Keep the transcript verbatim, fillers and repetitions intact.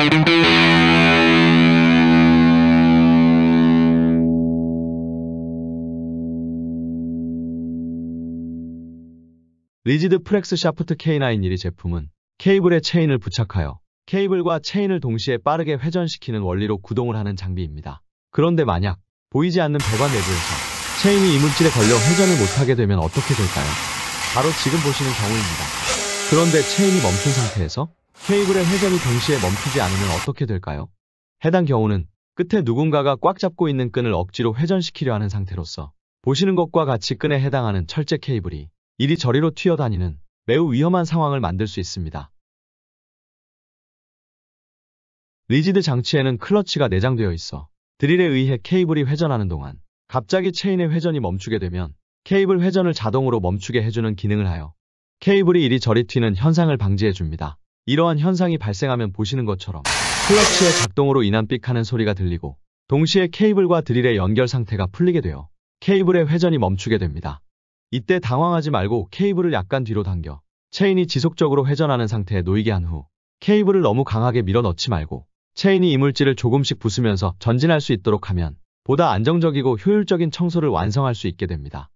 리지드 프렉스 샤프트 케이 나인 일 이 제품은 케이블에 체인을 부착하여 케이블과 체인을 동시에 빠르게 회전시키는 원리로 구동을 하는 장비입니다. 그런데 만약 보이지 않는 배관 내부에서 체인이 이물질에 걸려 회전을 못하게 되면 어떻게 될까요? 바로 지금 보시는 경우입니다. 그런데 체인이 멈춘 상태에서 케이블의 회전이 동시에 멈추지 않으면 어떻게 될까요? 해당 경우는 끝에 누군가가 꽉 잡고 있는 끈을 억지로 회전시키려 하는 상태로서 보시는 것과 같이 끈에 해당하는 철제 케이블이 이리저리로 튀어다니는 매우 위험한 상황을 만들 수 있습니다. 리지드 장치에는 클러치가 내장되어 있어 드릴에 의해 케이블이 회전하는 동안 갑자기 체인의 회전이 멈추게 되면 케이블 회전을 자동으로 멈추게 해주는 기능을 하여 케이블이 이리저리 튀는 현상을 방지해줍니다. 이러한 현상이 발생하면 보시는 것처럼 클러치의 작동으로 인한 삑하는 소리가 들리고 동시에 케이블과 드릴의 연결 상태가 풀리게 되어 케이블의 회전이 멈추게 됩니다. 이때 당황하지 말고 케이블을 약간 뒤로 당겨 체인이 지속적으로 회전하는 상태에 놓이게 한 후 케이블을 너무 강하게 밀어 넣지 말고 체인이 이물질을 조금씩 부수면서 전진할 수 있도록 하면 보다 안정적이고 효율적인 청소를 완성할 수 있게 됩니다.